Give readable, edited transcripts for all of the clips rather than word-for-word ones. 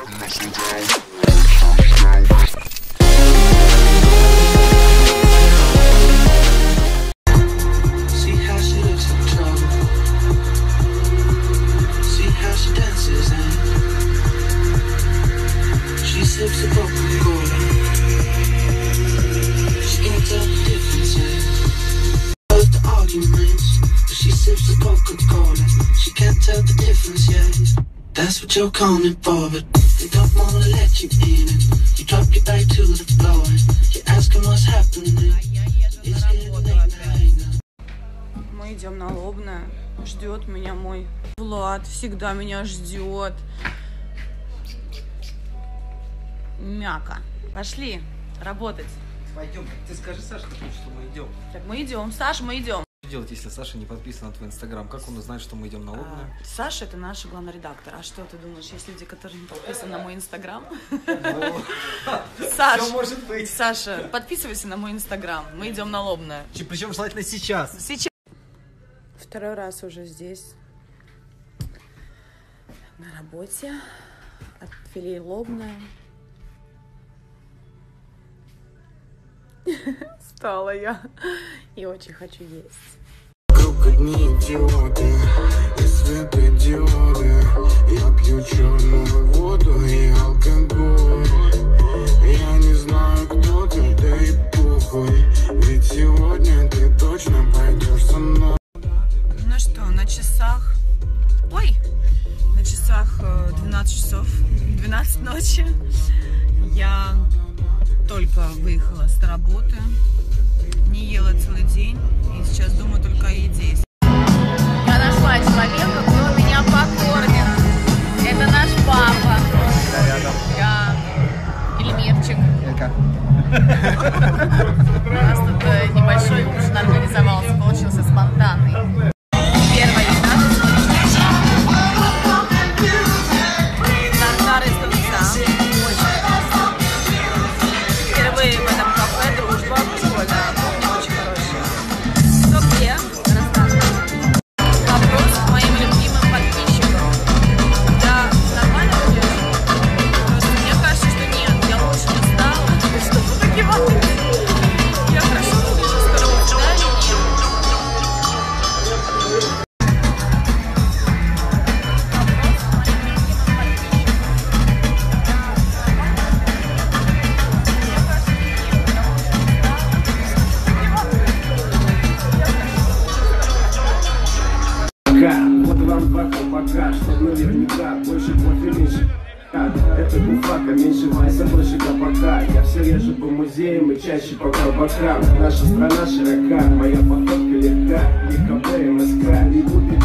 That's what you're coming for, but they don't wanna let you in. You drop your back to the floor. You're asking what's happening. Мы идем на Лобное. Ждет меня мой Влад. Всегда меня ждет. Мяка. Пошли работать. Пойдем. Ты скажи Саше, что мы идем. Так, мы идем. Саша, мы идем. Что делать, если Саша не подписан на твой инстаграм? Как он узнает, что мы идем на Лобное? Саша — это наш главный редактор. А что ты думаешь, есть люди, которые не подписаны на мой инстаграм? Саша, может быть. Саша, подписывайся на мой инстаграм. Мы идем на Лобное. Причем желательно сейчас. Сейчас. Второй раз уже здесь. На работе. Отвели Лобное. Стала я. И очень хочу есть. Вокруг одни идиоты, и светодиоды. Я пью черную воду и алкоголь. Я не знаю, кто ты, да и похуй. Ведь сегодня ты точно пойдешь со мной. Ну что, на часах... Ой! На часах 12 часов, 12 ночи. Я только выехала с работы. Не ела целый день. И сейчас думаю только о еде. Я нашла человека, кто меня покормит. Это наш папа. Да. Эльмирчик. У нас тут небольшой ужин организовался. Получился спонтанный. Первая еда. Тартар из тунца. Впервые в этом кафе дружба. Прикольно. Очень хорошая. Что где? Вопрос к моим любимым подписчикам. Да, нормально выглядит? Просто мне кажется, что нет. Я лучше не стала. Что вы такие молодцы? Я хорошо выгляжу, скоро да или нет? Вот вам пока, что наверняка больше кофе, меньше это гуфака, меньше вайса, больше кабака. Я все реже по музеям и чаще по кабакам. Наша страна широка, моя походка легка. ЕКБ, МСК, не будет.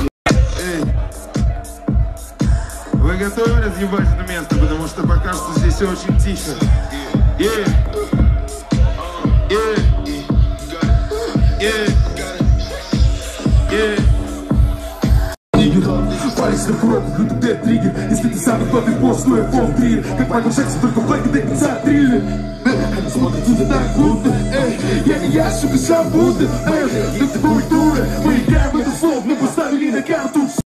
Вы готовы разъебать это место, потому что пока что здесь очень тихо. Палец на кровь, будто триггер. Если ты самый топовый босс, то я фолл-триллер. Как Майкл Джексон, только блэк до конца триллер. Они смотрят туда так будто я не я, сука, сам Будда. Моя культура, мы играем в это слово, мы поставили на карту.